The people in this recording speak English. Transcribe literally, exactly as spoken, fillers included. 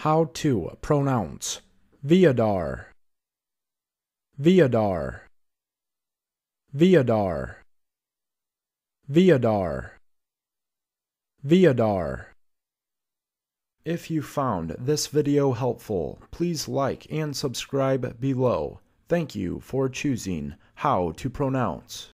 How to pronounce Veadar, Veadar, Veadar, Veadar, Veadar. If you found this video helpful, please like and subscribe below. Thank you for choosing How to Pronounce.